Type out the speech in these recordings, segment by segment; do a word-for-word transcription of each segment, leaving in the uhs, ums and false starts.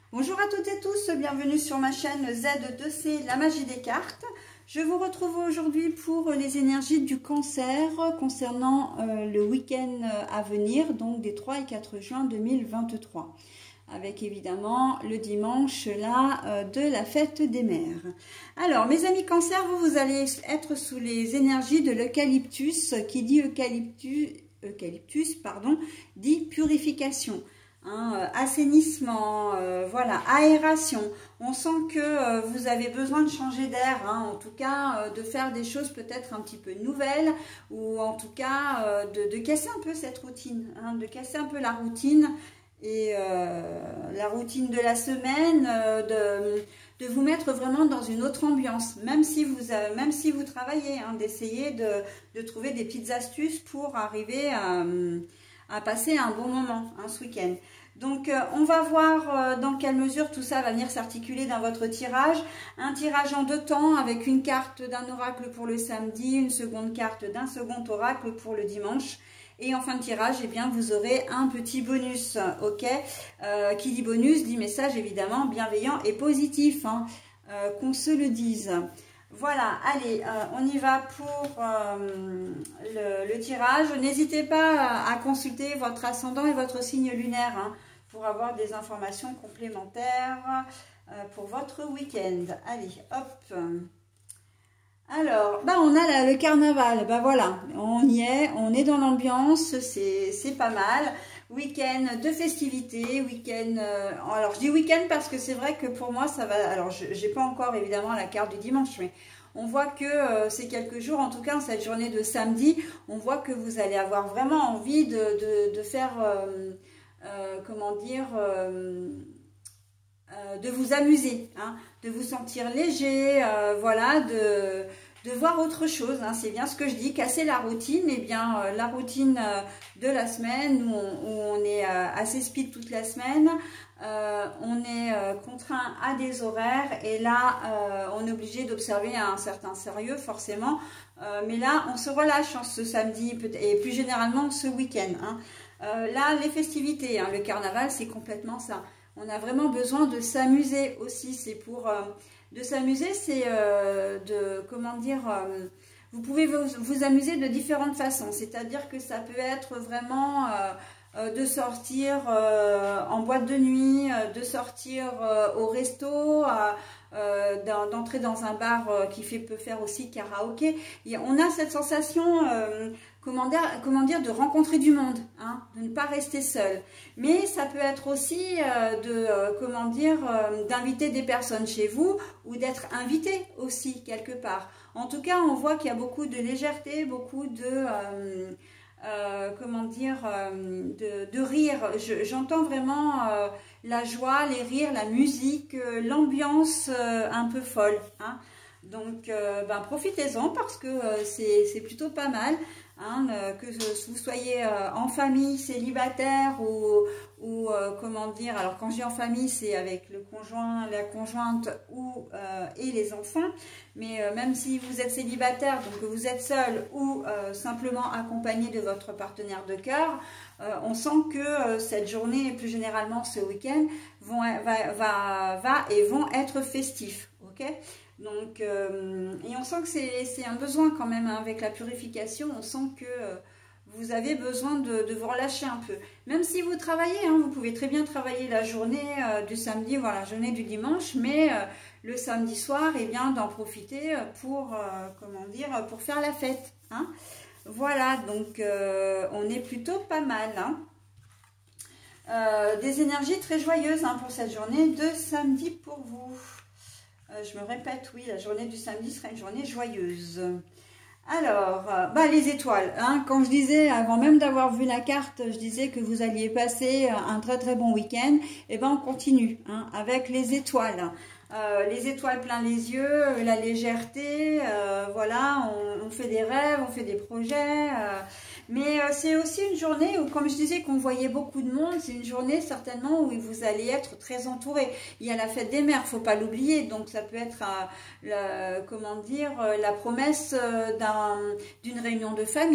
Bonjour à toutes et tous, bienvenue sur ma chaîne Z deux C, la magie des cartes. Je vous retrouve aujourd'hui pour les énergies du Cancer concernant euh, le week-end à venir, donc des trois et quatre juin deux mille vingt-trois. Avec évidemment le dimanche là euh, de la fête des mères. Alors mes amis Cancer, vous, vous allez être sous les énergies de l'eucalyptus, qui dit eucalyptus, eucalyptus pardon, dit purification. Hein, euh, assainissement, euh, voilà, aération. On sent que euh, vous avez besoin de changer d'air, hein, en tout cas euh, de faire des choses peut-être un petit peu nouvelles, ou en tout cas euh, de, de casser un peu cette routine, hein, de casser un peu la routine et euh, la routine de la semaine, euh, de, de vous mettre vraiment dans une autre ambiance, même si vous, euh, même si vous travaillez, hein, d'essayer de, de trouver des petites astuces pour arriver à, à passer un bon moment, hein, ce week-end. Donc euh, on va voir euh, dans quelle mesure tout ça va venir s'articuler dans votre tirage. Un tirage en deux temps avec une carte d'un oracle pour le samedi, une seconde carte d'un second oracle pour le dimanche. Et en fin de tirage, eh bien, vous aurez un petit bonus, ok, euh, qui dit bonus, dit message évidemment bienveillant et positif, hein, euh, qu'on se le dise. Voilà, allez, euh, on y va pour euh, le, le tirage. N'hésitez pas à consulter votre ascendant et votre signe lunaire, hein, pour avoir des informations complémentaires euh, pour votre week-end. Allez, hop. Alors, bah on a la, le carnaval, bah voilà, on y est, on est dans l'ambiance, c'est pas mal. Week-end de festivités, week-end, euh, alors je dis week-end parce que c'est vrai que pour moi ça va, alors j'ai pas encore évidemment la carte du dimanche, mais on voit que euh, ces quelques jours, en tout cas cette journée de samedi, on voit que vous allez avoir vraiment envie de, de, de faire, euh, euh, comment dire... Euh, Euh, de vous amuser, hein, de vous sentir léger, euh, voilà, de, de voir autre chose, hein, c'est bien ce que je dis, casser la routine, et eh bien euh, la routine euh, de la semaine où on, où on est euh, assez speed toute la semaine, euh, on est euh, contraint à des horaires et là euh, on est obligé d'observer un certain sérieux forcément, euh, mais là on se relâche, hein, ce samedi et plus généralement ce week-end, hein. euh, là les festivités, hein, le carnaval c'est complètement ça. On a vraiment besoin de s'amuser aussi. C'est pour euh, de s'amuser, c'est euh, de comment dire. Euh, vous pouvez vous, vous amuser de différentes façons. C'est-à-dire que ça peut être vraiment euh, euh, de sortir euh, en boîte de nuit, euh, de sortir euh, au resto, euh, d'entrer dans un bar euh, qui fait peut faire aussi karaoké. Et on a cette sensation. Euh, Comment dire, comment dire, de rencontrer du monde, hein, de ne pas rester seul. Mais ça peut être aussi euh, de, euh, comment dire, euh, d'inviter des personnes chez vous ou d'être invité aussi quelque part. En tout cas, on voit qu'il y a beaucoup de légèreté, beaucoup de, euh, euh, comment dire, euh, de, de rire. J'entends vraiment euh, la joie, les rires, la musique, euh, l'ambiance euh, un peu folle, hein. Donc, euh, ben, profitez-en parce que euh, c'est plutôt pas mal. Hein, euh, que vous soyez euh, en famille, célibataire ou, ou euh, comment dire, alors quand je dis en famille, c'est avec le conjoint, la conjointe ou euh, et les enfants, mais euh, même si vous êtes célibataire, donc que vous êtes seul ou euh, simplement accompagné de votre partenaire de cœur, euh, on sent que euh, cette journée et plus généralement ce week-end vont va, va, va et vont être festifs, ok? Donc, euh, et on sent que c'est un besoin quand même, hein, avec la purification, on sent que euh, vous avez besoin de, de vous relâcher un peu. Même si vous travaillez, hein, vous pouvez très bien travailler la journée euh, du samedi, voire la journée du dimanche, mais euh, le samedi soir, eh bien d'en profiter pour, euh, comment dire, pour faire la fête, hein. Voilà, donc euh, on est plutôt pas mal, hein. Euh, des énergies très joyeuses, hein, pour cette journée de samedi pour vous. Euh, je me répète, oui, la journée du samedi sera une journée joyeuse. Alors, euh, bah, les étoiles, hein, quand je disais, avant même d'avoir vu la carte, je disais que vous alliez passer un très très bon week-end, et ben on continue, hein, avec les étoiles. Euh, les étoiles plein les yeux, la légèreté, euh, voilà, on, on fait des rêves, on fait des projets, euh, mais euh, c'est aussi une journée où, comme je disais, qu'on voyait beaucoup de monde, c'est une journée certainement où vous allez être très entouré. Il y a la fête des mères, faut pas l'oublier, donc ça peut être, euh, le, comment dire, la promesse euh, d'une réunion de famille,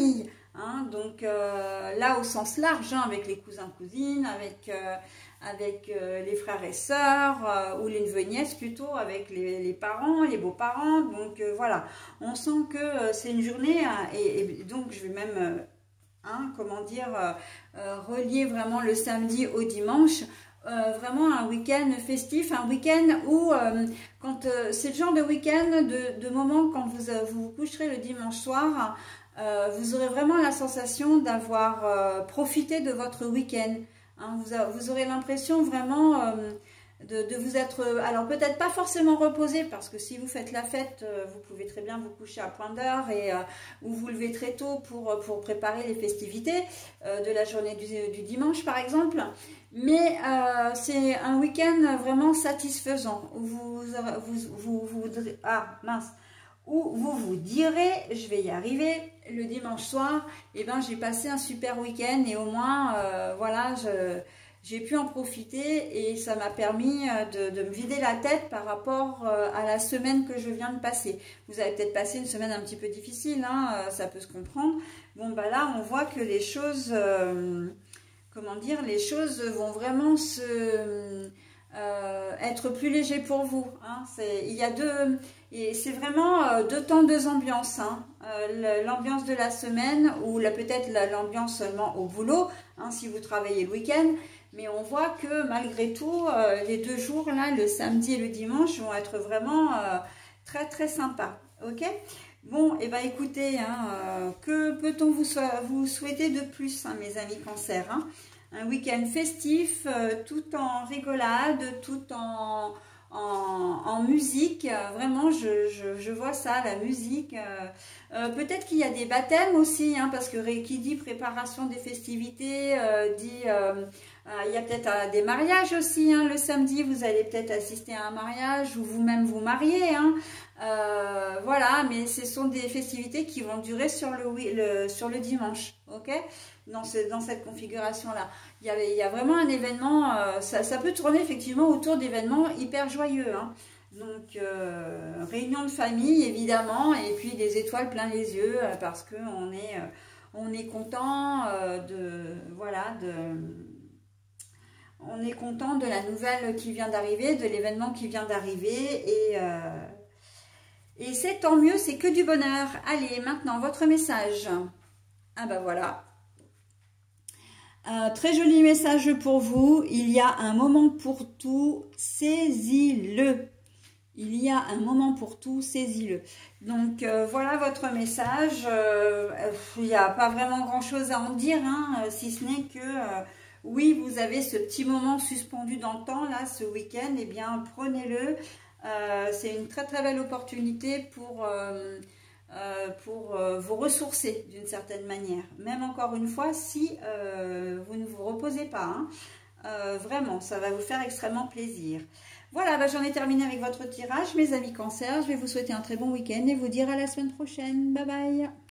Hein, donc euh, là au sens large, hein, avec les cousins, cousines, avec, euh, avec euh, les frères et sœurs, euh, ou les neveux et nièces plutôt, avec les, les parents, les beaux-parents. Donc euh, voilà, on sent que euh, c'est une journée, hein, et, et donc je vais même, euh, hein, comment dire, euh, euh, relier vraiment le samedi au dimanche. Euh, vraiment un week-end festif, un week-end où euh, quand euh, c'est le genre de week-end, de, de moment quand vous, euh, vous vous coucherez le dimanche soir, euh, vous aurez vraiment la sensation d'avoir euh, profité de votre week-end. Hein, vous, a, vous aurez l'impression vraiment euh, de, de vous être, alors peut-être pas forcément reposé, parce que si vous faites la fête, euh, vous pouvez très bien vous coucher à point d'heure et euh, ou vous lever très tôt pour, pour préparer les festivités euh, de la journée du, du dimanche par exemple. Mais euh, c'est un week-end vraiment satisfaisant, où vous, vous, vous, vous, ah, mince, où vous vous direz, je vais y arriver, le dimanche soir, et eh ben, j'ai passé un super week-end et au moins, euh, voilà, j'ai pu en profiter et ça m'a permis de, de me vider la tête par rapport à la semaine que je viens de passer. Vous avez peut-être passé une semaine un petit peu difficile, hein, ça peut se comprendre. Bon, bah là, on voit que les choses... Euh, comment dire, les choses vont vraiment se, euh, être plus légers pour vous. Hein. Il y a deux, et c'est vraiment euh, deux temps, deux ambiances. Hein. Euh, l'ambiance de la semaine ou peut-être l'ambiance seulement au boulot, hein, si vous travaillez le week-end. Mais on voit que malgré tout, euh, les deux jours, là, le samedi et le dimanche, vont être vraiment euh, très très sympas. Ok ? Bon, et eh ben écoutez, hein, euh, que peut-on vous, so vous souhaiter de plus, hein, mes amis cancer, hein? Un week-end festif, euh, tout en rigolade, tout en, en, en musique. Euh, vraiment, je, je, je vois ça, la musique. Euh, euh, Peut-être qu'il y a des baptêmes aussi, hein, parce que qui dit préparation des festivités, euh, dit... Euh, Euh, il y a peut-être euh, des mariages aussi, hein, le samedi, vous allez peut-être assister à un mariage ou vous-même vous marier. Hein. Euh, voilà, mais ce sont des festivités qui vont durer sur le, le, sur le dimanche, ok, dans, ce, dans cette configuration-là. Il y a, il y a vraiment un événement, euh, ça, ça peut tourner effectivement autour d'événements hyper joyeux. Hein. Donc, euh, réunion de famille, évidemment, et puis des étoiles plein les yeux, euh, parce qu'on est, euh, on est content euh, de... Voilà, de... On est content de la nouvelle qui vient d'arriver, de l'événement qui vient d'arriver. Et, euh, et c'est tant mieux, c'est que du bonheur. Allez, maintenant, votre message. Ah ben voilà. Un très joli message pour vous. Il y a un moment pour tout, saisis-le. Il y a un moment pour tout, saisis-le. Donc, euh, voilà votre message. Euh, il n'y a pas vraiment grand-chose à en dire, hein, si ce n'est que... Euh, oui, vous avez ce petit moment suspendu dans le temps, là, ce week-end, eh bien, prenez-le. Euh, c'est une très, très belle opportunité pour, euh, euh, pour euh, vous ressourcer d'une certaine manière. Même encore une fois, si euh, vous ne vous reposez pas. Hein. Euh, vraiment, ça va vous faire extrêmement plaisir. Voilà, bah, j'en ai terminé avec votre tirage, mes amis cancer. Je vais vous souhaiter un très bon week-end et vous dire à la semaine prochaine. Bye bye.